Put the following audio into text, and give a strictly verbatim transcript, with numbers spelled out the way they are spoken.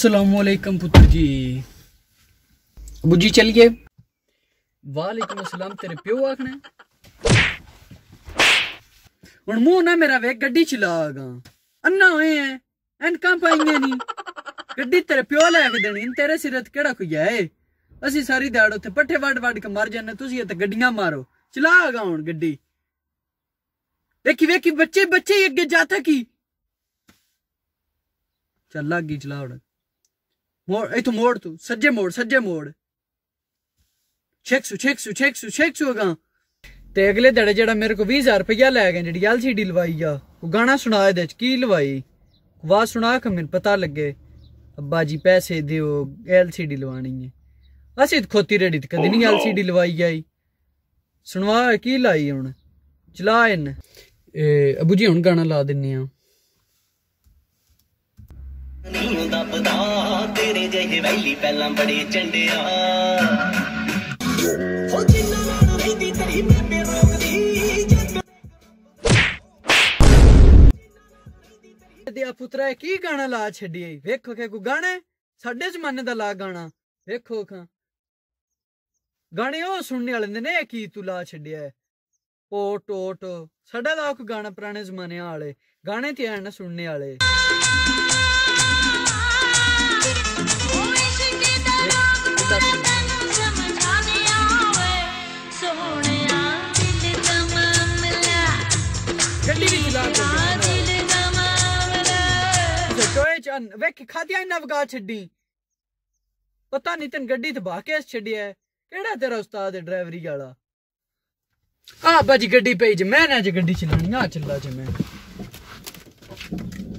अस्सलामुअलैकुम पुत्र जी। अबू जी चलिए। वालेकुम अस्सलाम। तेरे प्यो आखना हुण मुंह ना मेरा वे गड्डी चलागा अन्ना होए हैं एनका पाइयां नहीं गड्डी तेरे प्यो लैके देनी तेरे सिर केड़ा कोई है। असी सारी दिहाड़ उत्थे पट्ठे वड वड के मर जाने तुसी इत्थे गड्डियां मारो चलागा हुण गड्डी। वेखी वेखी बच्चे बच्चे ही अगे जाता की चल लागी चला हुण मोड़ इथो मोड़ तू सज्जे मोड़ सज्जे मोड़ छेकसू छेकसू छेकसू छेकसू अगा ते अगले दड़े जेड़ा मेरे को बीस हजार रुपया लै गए जेड़ी एलसीडी लवाई आ वो गाना सुना दे की लवाई आवाज सुना के मैनू पता लगे अब्बा जी पैसे दियो एलसीडी लवानी है। असी तो खोती रेडी कदी नहीं एलसीडी लवाई आई सुनवा की लाई हुण चला इन अबू जी हुण गाना ला दिन्ने आ। तेरे जहे वैली पहला बड़े चंडिया पुत्रा की गाना ला छड़ी वेखो के गाने साडे जमाने दा ला गाना वेखो खां गाने ओ सुनने वाले ने की तू ला छड़िया ओट ओट साडा दा गाना पुराने जमाने वाले गाने ते है ना सुनने वाले। वेख खादिया इन्ना वगा छड्डी पता नहीं तेन गड्डी थबा के छड्डिया केड़ा तेरा उस्ताद है ड्राइवरी वाला। आ बाजी गड्डी पे जे मैं ना जे गड्डी चलानी आ चला जे मैं